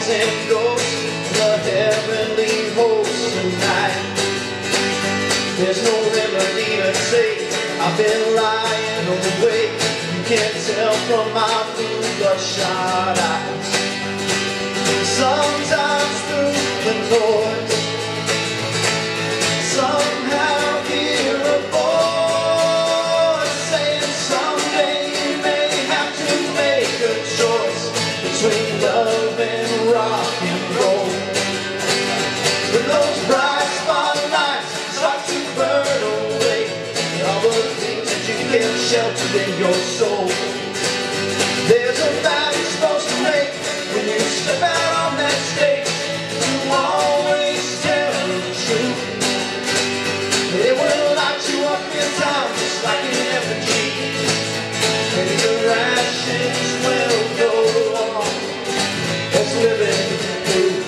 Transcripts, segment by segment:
and ghosts, the heavenly hosts tonight. There's no remedy to take, I've been lying awake. You can't tell from my blue bloodshot eyes. Sometimes through the noise, somehow hear a voice saying someday you may have to make a choice between love and rock and roll. When those bright spotlights start to burn away, and all the things that you kept sheltered in your soul, there's a vow you're supposed to make when you step out on that stage, to always tell the truth. It will light you up in time, just like an effigy, and your ashes will go on as living proof.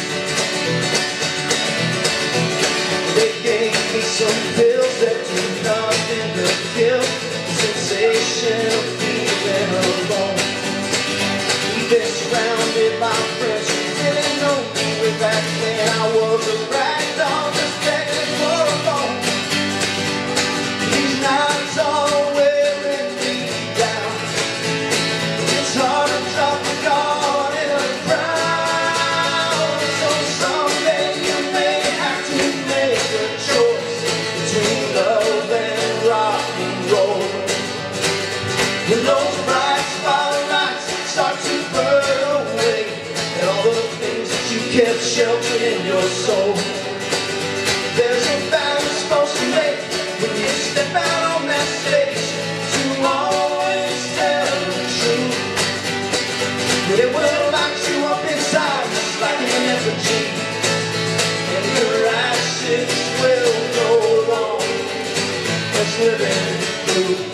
They gave me some pills that do nothing to kill the sensation of feeling alone. Been surrounded by friends who didn't know me way back when I was a rag doll just begging for a bone. These nights are wearing me down. It's hard to drop a guard in a crowd. So someday you may have to make a choice between love and rock and roll. When those bright spotlights start to burn away, and all the things that you kept sheltered in your soul, there's a vow you're supposed to make when you step out on that stage, to always tell the truth. It will light you up inside just like an effigy, and your ashes will go on as living proof.